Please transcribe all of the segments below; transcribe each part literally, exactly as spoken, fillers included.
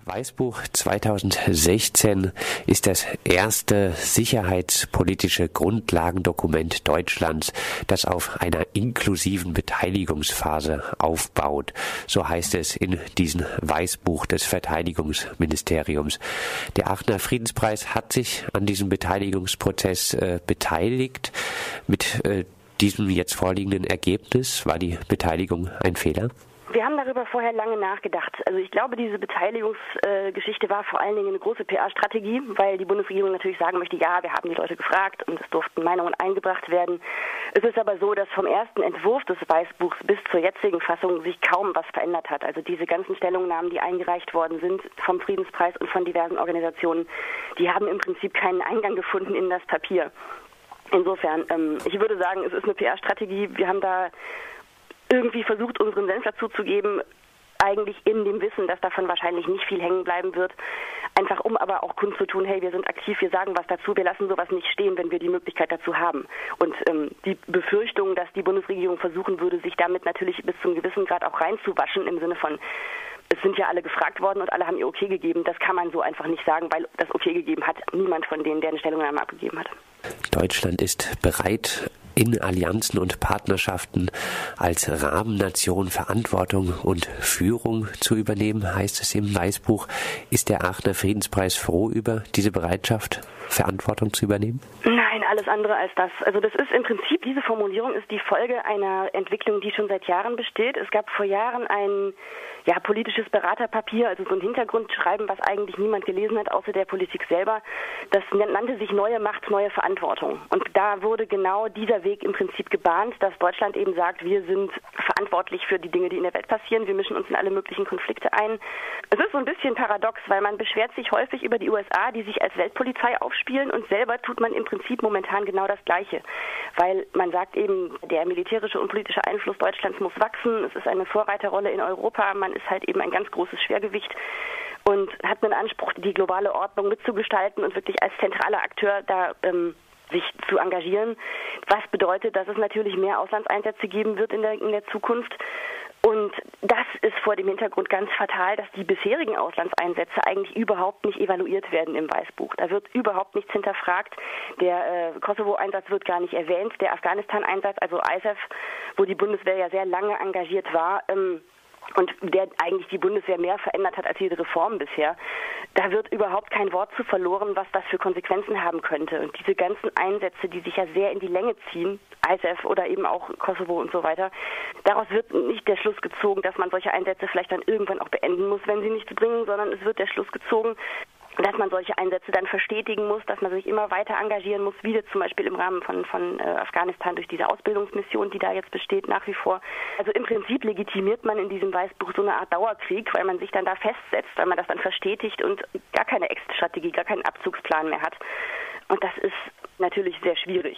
Weißbuch zweitausendsechzehn ist das erste sicherheitspolitische Grundlagendokument Deutschlands, das auf einer inklusiven Beteiligungsphase aufbaut. So heißt es in diesem Weißbuch des Verteidigungsministeriums. Der Aachener Friedenspreis hat sich an diesem Beteiligungsprozess äh, beteiligt. Mit äh, diesem jetzt vorliegenden Ergebnis war die Beteiligung ein Fehler? Wir haben darüber vorher lange nachgedacht. Also ich glaube, diese Beteiligungsgeschichte äh, war vor allen Dingen eine große P R-Strategie, weil die Bundesregierung natürlich sagen möchte, ja, wir haben die Leute gefragt und es durften Meinungen eingebracht werden. Es ist aber so, dass vom ersten Entwurf des Weißbuchs bis zur jetzigen Fassung sich kaum was verändert hat. Also diese ganzen Stellungnahmen, die eingereicht worden sind vom Friedenspreis und von diversen Organisationen, die haben im Prinzip keinen Eingang gefunden in das Papier. Insofern, ähm, ich würde sagen, es ist eine P R-Strategie. Wir haben da irgendwie versucht, unseren Senf dazu zu geben, eigentlich in dem Wissen, dass davon wahrscheinlich nicht viel hängen bleiben wird. Einfach um aber auch kundzutun, hey, wir sind aktiv, wir sagen was dazu, wir lassen sowas nicht stehen, wenn wir die Möglichkeit dazu haben. Und ähm, die Befürchtung, dass die Bundesregierung versuchen würde, sich damit natürlich bis zum gewissen Grad auch reinzuwaschen, im Sinne von, es sind ja alle gefragt worden und alle haben ihr Okay gegeben, das kann man so einfach nicht sagen, weil das Okay gegeben hat niemand von denen, der eine Stellungnahme abgegeben hat. Deutschland ist bereit, in Allianzen und Partnerschaften als Rahmennation Verantwortung und Führung zu übernehmen, heißt es im Weißbuch. Ist der Aachener Friedenspreis froh über diese Bereitschaft, Verantwortung zu übernehmen? Nein, alles andere als das. Also das ist im Prinzip, diese Formulierung ist die Folge einer Entwicklung, die schon seit Jahren besteht. Es gab vor Jahren ein ja, politisches Beraterpapier, also so ein Hintergrundschreiben, was eigentlich niemand gelesen hat, außer der Politik selber. Das nannte sich Neue Macht, neue Verantwortung. Und da wurde genau dieser Weg im Prinzip gebahnt, dass Deutschland eben sagt, wir sind verantwortlich für die Dinge, die in der Welt passieren. Wir mischen uns in alle möglichen Konflikte ein. Es ist so ein bisschen paradox, weil man beschwert sich häufig über die U S A, die sich als Weltpolizei aufspielen, und selber tut man im Prinzip momentan genau das Gleiche. Weil man sagt eben, der militärische und politische Einfluss Deutschlands muss wachsen. Es ist eine Vorreiterrolle in Europa. Man ist halt eben ein ganz großes Schwergewicht und hat einen Anspruch, die globale Ordnung mitzugestalten und wirklich als zentraler Akteur da ähm, sich zu engagieren. Was bedeutet, dass es natürlich mehr Auslandseinsätze geben wird in der, in der Zukunft. Und das ist vor dem Hintergrund ganz fatal, dass die bisherigen Auslandseinsätze eigentlich überhaupt nicht evaluiert werden im Weißbuch. Da wird überhaupt nichts hinterfragt. Der äh, Kosovo-Einsatz wird gar nicht erwähnt. Der Afghanistan-Einsatz, also I S A F, wo die Bundeswehr ja sehr lange engagiert war, ähm, und der eigentlich die Bundeswehr mehr verändert hat als jede Reform bisher, da wird überhaupt kein Wort zu verloren, was das für Konsequenzen haben könnte. Und diese ganzen Einsätze, die sich ja sehr in die Länge ziehen, I S A F oder eben auch Kosovo und so weiter, daraus wird nicht der Schluss gezogen, dass man solche Einsätze vielleicht dann irgendwann auch beenden muss, wenn sie nichts bringen, sondern es wird der Schluss gezogen, dass man solche Einsätze dann verstetigen muss, dass man sich immer weiter engagieren muss, wie zum Beispiel im Rahmen von, von äh, Afghanistan durch diese Ausbildungsmission, die da jetzt besteht nach wie vor. Also im Prinzip legitimiert man in diesem Weißbuch so eine Art Dauerkrieg, weil man sich dann da festsetzt, weil man das dann verstetigt und gar keine Exit-Strategie, gar keinen Abzugsplan mehr hat. Und das ist natürlich sehr schwierig.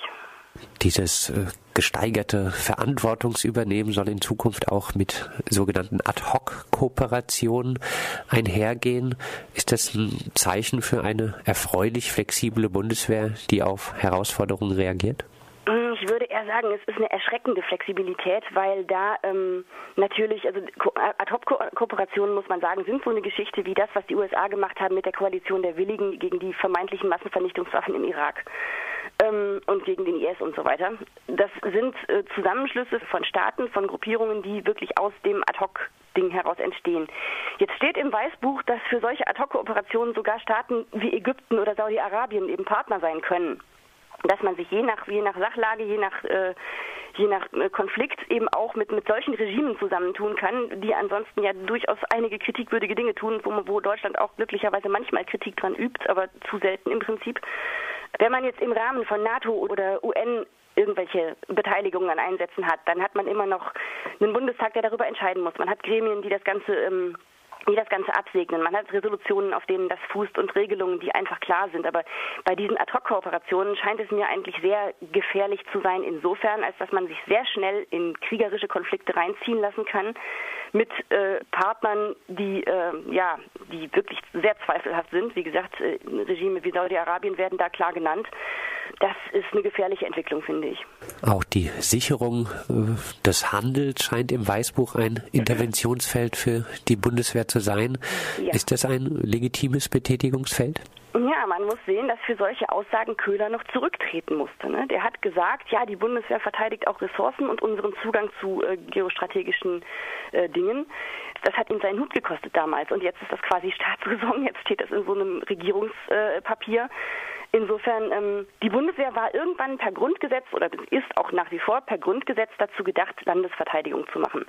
Dieses äh, gesteigerte Verantwortungsübernehmen soll in Zukunft auch mit sogenannten Ad-Hoc-Kooperationen einhergehen. Ist das ein Zeichen für eine erfreulich flexible Bundeswehr, die auf Herausforderungen reagiert? Ich würde eher sagen, es ist eine erschreckende Flexibilität, weil da ähm, natürlich, also Ad-Hoc-Kooperationen, muss man sagen, sind so eine Geschichte wie das, was die U S A gemacht haben mit der Koalition der Willigen gegen die vermeintlichen Massenvernichtungswaffen im Irak ähm, und gegen den I S und so weiter. Das sind äh, Zusammenschlüsse von Staaten, von Gruppierungen, die wirklich aus dem Ad-Hoc-Ding heraus entstehen. Jetzt steht im Weißbuch, dass für solche Ad-Hoc-Kooperationen sogar Staaten wie Ägypten oder Saudi-Arabien eben Partner sein können. Dass man sich je nach je nach Sachlage, je nach äh, je nach äh, Konflikt eben auch mit mit solchen Regimen zusammentun kann, die ansonsten ja durchaus einige kritikwürdige Dinge tun, wo, wo Deutschland auch glücklicherweise manchmal Kritik dran übt, aber zu selten im Prinzip. Wenn man jetzt im Rahmen von NATO oder U N irgendwelche Beteiligungen an Einsätzen hat, dann hat man immer noch einen Bundestag, der darüber entscheiden muss. Man hat Gremien, die das Ganze ähm, die das Ganze absegnen. Man hat Resolutionen, auf denen das fußt und Regelungen, die einfach klar sind. Aber bei diesen Ad-Hoc-Kooperationen scheint es mir eigentlich sehr gefährlich zu sein, insofern, als dass man sich sehr schnell in kriegerische Konflikte reinziehen lassen kann mit äh, Partnern, die äh, ja die wirklich sehr zweifelhaft sind. Wie gesagt, Regime wie Saudi-Arabien werden da klar genannt. Das ist eine gefährliche Entwicklung, finde ich. Auch die Sicherung des Handels scheint im Weißbuch ein Interventionsfeld für die Bundeswehr zu sein. Ja. Ist das ein legitimes Betätigungsfeld? Ja, man muss sehen, dass für solche Aussagen Köhler noch zurücktreten musste. Ne? Der hat gesagt, ja, die Bundeswehr verteidigt auch Ressourcen und unseren Zugang zu äh, geostrategischen äh, Dingen. Das hat ihm seinen Hut gekostet damals. Und jetzt ist das quasi Staatsräson, jetzt steht das in so einem Regierungspapier. Äh, Insofern, ähm, die Bundeswehr war irgendwann per Grundgesetz oder ist auch nach wie vor per Grundgesetz dazu gedacht, Landesverteidigung zu machen.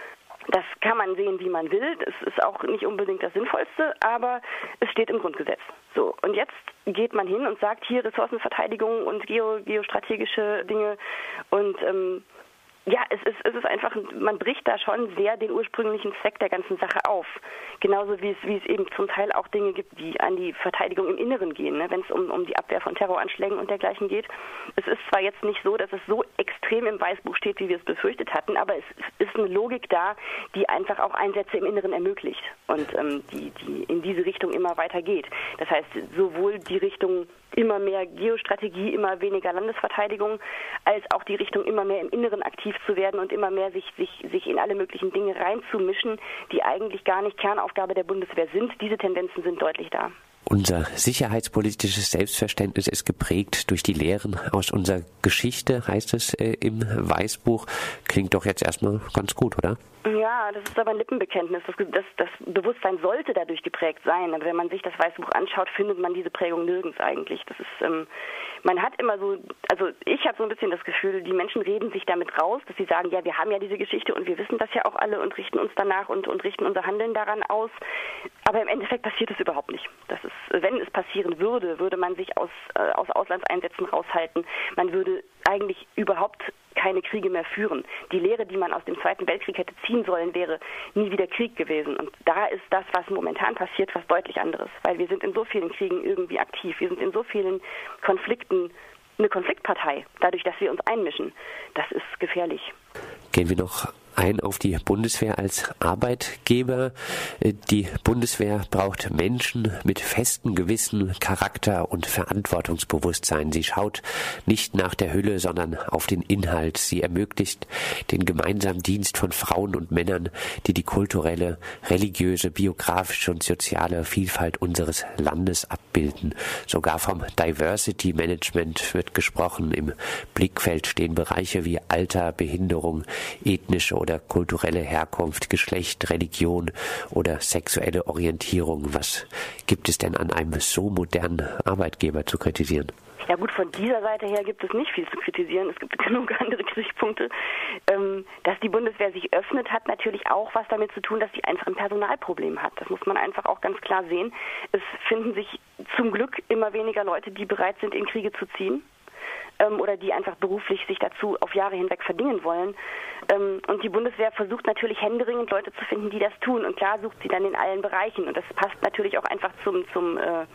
Das kann man sehen, wie man will. Das ist auch nicht unbedingt das Sinnvollste, aber es steht im Grundgesetz. So, und jetzt geht man hin und sagt, hier Ressourcenverteidigung und geo, geostrategische Dinge und ähm, ja, es ist, es ist einfach, man bricht da schon sehr den ursprünglichen Zweck der ganzen Sache auf. Genauso wie es, wie es eben zum Teil auch Dinge gibt, die an die Verteidigung im Inneren gehen, ne? Wenn es um, um die Abwehr von Terroranschlägen und dergleichen geht. Es ist zwar jetzt nicht so, dass es so extrem im Weißbuch steht, wie wir es befürchtet hatten, aber es ist eine Logik da, die einfach auch Einsätze im Inneren ermöglicht und ähm, die, die in diese Richtung immer weiter geht. Das heißt, sowohl die Richtung immer mehr Geostrategie, immer weniger Landesverteidigung, als auch die Richtung immer mehr im Inneren aktiv zu werden und immer mehr sich, sich, sich in alle möglichen Dinge reinzumischen, die eigentlich gar nicht Kernaufgabe der Bundeswehr sind. Diese Tendenzen sind deutlich da. Unser sicherheitspolitisches Selbstverständnis ist geprägt durch die Lehren aus unserer Geschichte, heißt es äh, im Weißbuch. Klingt doch jetzt erstmal ganz gut, oder? Ja, das ist aber ein Lippenbekenntnis. Das, das, das Bewusstsein sollte dadurch geprägt sein. Aber wenn man sich das Weißbuch anschaut, findet man diese Prägung nirgends eigentlich. Das ist, ähm, man hat immer so, also ich habe so ein bisschen das Gefühl, die Menschen reden sich damit raus, dass sie sagen, ja, wir haben ja diese Geschichte und wir wissen das ja auch alle und richten uns danach und, und richten unser Handeln daran aus. Aber im Endeffekt passiert es überhaupt nicht. Das ist, wenn es passieren würde, würde man sich aus, äh, aus Auslandseinsätzen raushalten. Man würde eigentlich überhaupt keine Kriege mehr führen. Die Lehre, die man aus dem Zweiten Weltkrieg hätte ziehen sollen, wäre nie wieder Krieg gewesen. Und da ist das, was momentan passiert, was deutlich anderes. Weil wir sind in so vielen Kriegen irgendwie aktiv. Wir sind in so vielen Konflikten eine Konfliktpartei, dadurch, dass wir uns einmischen. Das ist gefährlich. Gehen wir noch ein auf die Bundeswehr als Arbeitgeber. Die Bundeswehr braucht Menschen mit festem Gewissen, Charakter und Verantwortungsbewusstsein. Sie schaut nicht nach der Hülle, sondern auf den Inhalt. Sie ermöglicht den gemeinsamen Dienst von Frauen und Männern, die die kulturelle, religiöse, biografische und soziale Vielfalt unseres Landes abbilden. Sogar vom Diversity Management wird gesprochen. Im Blickfeld stehen Bereiche wie Alter, Behinderung, ethnische oder kulturelle Herkunft, Geschlecht, Religion oder sexuelle Orientierung. Was gibt es denn an einem so modernen Arbeitgeber zu kritisieren? Ja gut, von dieser Seite her gibt es nicht viel zu kritisieren. Es gibt genug andere Kritikpunkte. Ähm, dass die Bundeswehr sich öffnet, hat natürlich auch was damit zu tun, dass sie einfach ein Personalproblem hat. Das muss man einfach auch ganz klar sehen. Es finden sich zum Glück immer weniger Leute, die bereit sind, in Kriege zu ziehen. Ähm, oder die einfach beruflich sich dazu auf Jahre hinweg verdingen wollen. Ähm, und die Bundeswehr versucht natürlich händeringend Leute zu finden, die das tun. Und klar sucht sie dann in allen Bereichen. Und das passt natürlich auch einfach zum, zum, äh,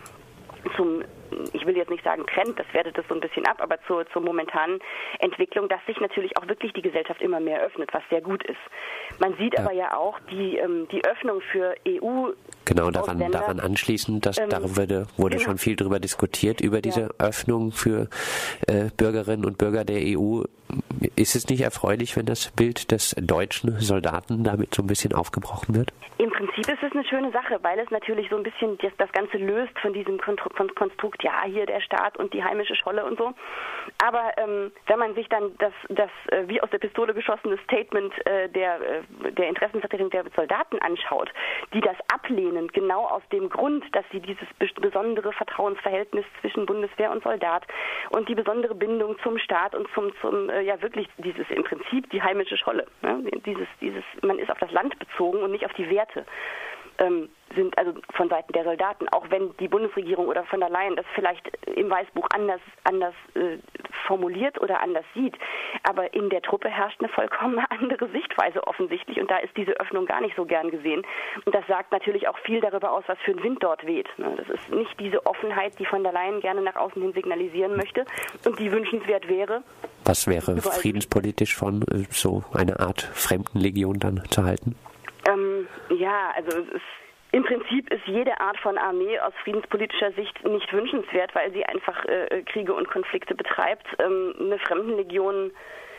zum ich will jetzt nicht sagen Trend, das wertet das so ein bisschen ab, aber zur, zur momentanen Entwicklung, dass sich natürlich auch wirklich die Gesellschaft immer mehr öffnet, was sehr gut ist. Man sieht ja. aber ja auch die, ähm, die Öffnung für E U. Genau, daran, daran anschließend, dass, ähm, darüber wurde, wurde genau. schon viel darüber diskutiert, über diese ja. Öffnung für äh, Bürgerinnen und Bürger der E U. Ist es nicht erfreulich, wenn das Bild des deutschen Soldaten damit so ein bisschen aufgebrochen wird? Im Prinzip ist es eine schöne Sache, weil es natürlich so ein bisschen das, das Ganze löst von diesem Konstrukt, ja, hier der Staat und die heimische Scholle und so. Aber ähm, wenn man sich dann das, das äh, wie aus der Pistole geschossene Statement äh, der, äh, der Interessenvertretung der Soldaten anschaut, die das ablehnen, genau aus dem Grund, dass sie dieses besondere Vertrauensverhältnis zwischen Bundeswehr und Soldat und die besondere Bindung zum Staat und zum, zum äh, ja wirklich dieses im Prinzip die heimische Scholle, ne? dieses, dieses, man ist auf das Land bezogen und nicht auf die Werte. Ähm, sind also von Seiten der Soldaten, auch wenn die Bundesregierung oder von der Leyen das vielleicht im Weißbuch anders, anders äh, formuliert oder anders sieht, aber in der Truppe herrscht eine vollkommen andere Sichtweise offensichtlich und da ist diese Öffnung gar nicht so gern gesehen und das sagt natürlich auch viel darüber aus, was für ein Wind dort weht. Das ist nicht diese Offenheit, die von der Leyen gerne nach außen hin signalisieren möchte und die wünschenswert wäre. Was wäre friedenspolitisch von äh, so einer Art Fremdenlegion dann zu halten? Ähm, ja, also es ist Im Prinzip ist jede Art von Armee aus friedenspolitischer Sicht nicht wünschenswert, weil sie einfach äh, Kriege und Konflikte betreibt. Ähm, eine Fremdenlegion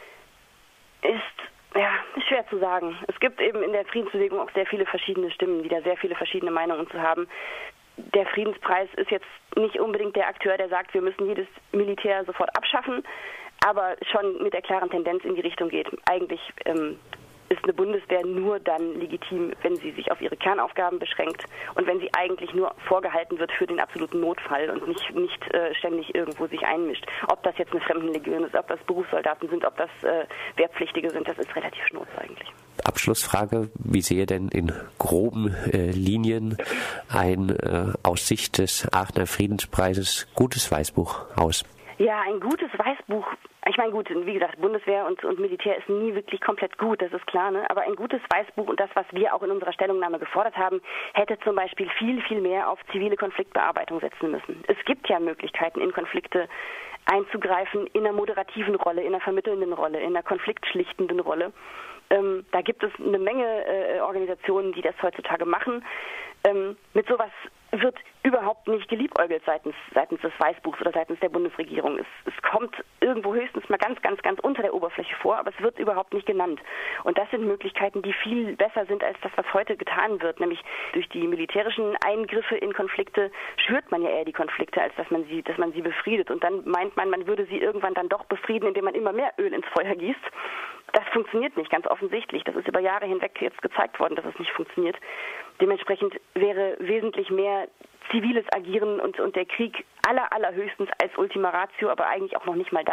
ist, ja, schwer zu sagen. Es gibt eben in der Friedensbewegung auch sehr viele verschiedene Stimmen, die da sehr viele verschiedene Meinungen zu haben. Der Friedenspreis ist jetzt nicht unbedingt der Akteur, der sagt, wir müssen jedes Militär sofort abschaffen, aber schon mit der klaren Tendenz in die Richtung geht. Eigentlich ähm, ist eine Bundeswehr nur dann legitim, wenn sie sich auf ihre Kernaufgaben beschränkt und wenn sie eigentlich nur vorgehalten wird für den absoluten Notfall und nicht, nicht äh, ständig irgendwo sich einmischt. Ob das jetzt eine Fremdenlegion ist, ob das Berufssoldaten sind, ob das äh, Wehrpflichtige sind, das ist relativ schnurz eigentlich. Abschlussfrage, wie sehe denn in groben äh, Linien ein äh, aus Sicht des Aachener Friedenspreises gutes Weißbuch aus? Ja, ein gutes Weißbuch, ich meine gut, wie gesagt, Bundeswehr und, und Militär ist nie wirklich komplett gut, das ist klar, ne? Aber ein gutes Weißbuch und das, was wir auch in unserer Stellungnahme gefordert haben, hätte zum Beispiel viel, viel mehr auf zivile Konfliktbearbeitung setzen müssen. Es gibt ja Möglichkeiten, in Konflikte einzugreifen, in einer moderativen Rolle, in einer vermittelnden Rolle, in einer konfliktschlichtenden Rolle. Ähm, da gibt es eine Menge äh, Organisationen, die das heutzutage machen. Ähm, mit sowas wird überhaupt nicht geliebäugelt seitens, seitens des Weißbuchs oder seitens der Bundesregierung. Es, es kommt irgendwo höchstens mal ganz, ganz, ganz unter der Oberfläche vor, aber es wird überhaupt nicht genannt. Und das sind Möglichkeiten, die viel besser sind als das, was heute getan wird. Nämlich durch die militärischen Eingriffe in Konflikte schürt man ja eher die Konflikte, als dass man sie, dass man sie befriedet. Und dann meint man, man würde sie irgendwann dann doch befrieden, indem man immer mehr Öl ins Feuer gießt. Das funktioniert nicht, ganz offensichtlich. Das ist über Jahre hinweg jetzt gezeigt worden, dass es nicht funktioniert. Dementsprechend wäre wesentlich mehr ziviles Agieren und, und der Krieg aller, allerhöchstens als Ultima Ratio, aber eigentlich auch noch nicht mal das.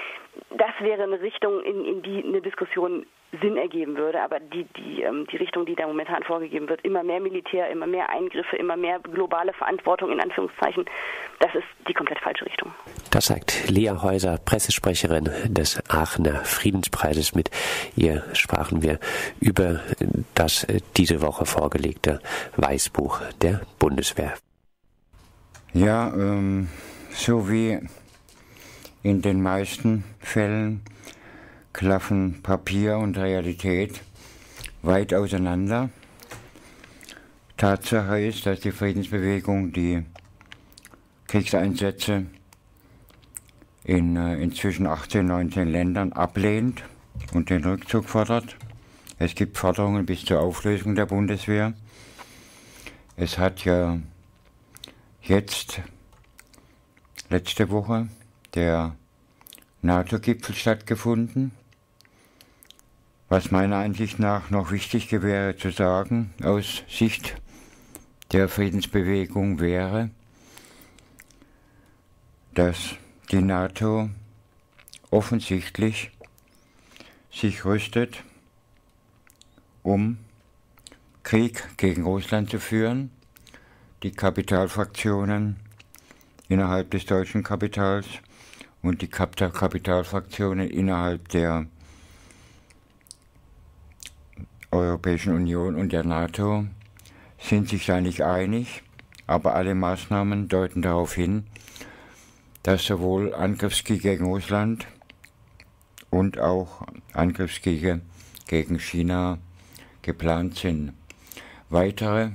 Das wäre eine Richtung, in, in die eine Diskussion Sinn ergeben würde, aber die, die, ähm, die Richtung, die da momentan vorgegeben wird, immer mehr Militär, immer mehr Eingriffe, immer mehr globale Verantwortung in Anführungszeichen, das ist die komplett falsche Richtung. Das sagt Lea Häuser, Pressesprecherin des Aachener Friedenspreises. Mit ihr sprachen wir über das diese Woche vorgelegte Weißbuch der Bundeswehr. Ja, ähm, so wie in den meisten Fällen klaffen Papier und Realität weit auseinander. Tatsache ist, dass die Friedensbewegung die Kriegseinsätze in äh, inzwischen achtzehn, neunzehn Ländern ablehnt und den Rückzug fordert. Es gibt Forderungen bis zur Auflösung der Bundeswehr. Es hat ja jetzt, letzte Woche, der NATO-Gipfel stattgefunden. Was meiner Ansicht nach noch wichtig wäre zu sagen, aus Sicht der Friedensbewegung wäre, dass die NATO offensichtlich sich rüstet, um Krieg gegen Russland zu führen. Die Kapitalfraktionen innerhalb des deutschen Kapitals und die Kapitalfraktionen innerhalb der Europäischen Union und der NATO sind sich da nicht einig, aber alle Maßnahmen deuten darauf hin, dass sowohl Angriffskriege gegen Russland und auch Angriffskriege gegen China geplant sind. Weitere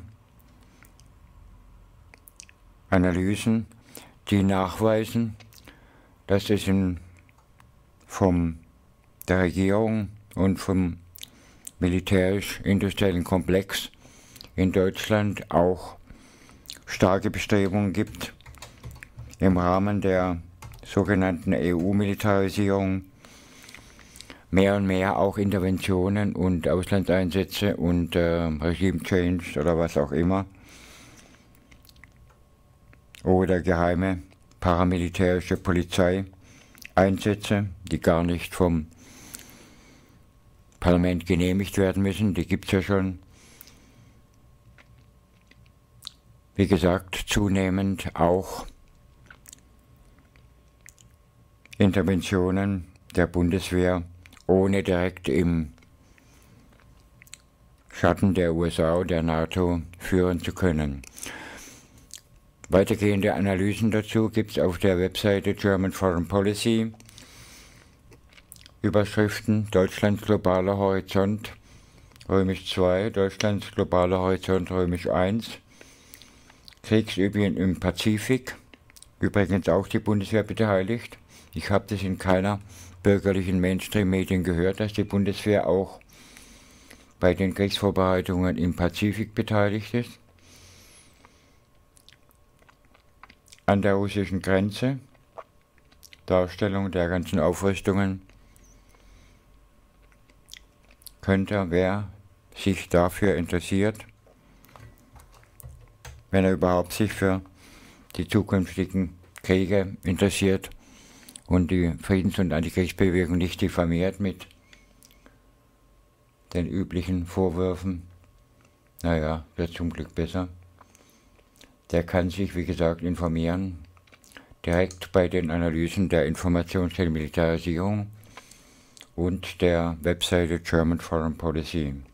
Analysen, die nachweisen, dass es in, vom der Regierung und vom militärisch-industriellen Komplex in Deutschland auch starke Bestrebungen gibt, im Rahmen der sogenannten E U-Militarisierung mehr und mehr auch Interventionen und Auslandseinsätze und äh, Regime-Change oder was auch immer oder geheime paramilitärische Polizeieinsätze, die gar nicht vom Parlament genehmigt werden müssen, die gibt es ja schon. Wie gesagt, zunehmend auch Interventionen der Bundeswehr, ohne direkt im Schatten der U S A und der NATO führen zu können. Weitergehende Analysen dazu gibt es auf der Webseite German Foreign Policy. Überschriften: Deutschlands globaler Horizont, Römisch zwei, Deutschlands globaler Horizont, Römisch eins, Kriegsübungen im Pazifik, übrigens auch die Bundeswehr beteiligt. Ich habe das in keiner bürgerlichen Mainstream-Medien gehört, dass die Bundeswehr auch bei den Kriegsvorbereitungen im Pazifik beteiligt ist. An der russischen Grenze, Darstellung der ganzen Aufrüstungen, könnte, wer sich dafür interessiert, wenn er überhaupt sich für die zukünftigen Kriege interessiert und die Friedens- und Antikriegsbewegung nicht diffamiert mit den üblichen Vorwürfen, naja, wird zum Glück besser, der kann sich, wie gesagt, informieren, direkt bei den Analysen der Informationsmilitarisierung und der Webseite German Foreign Policy.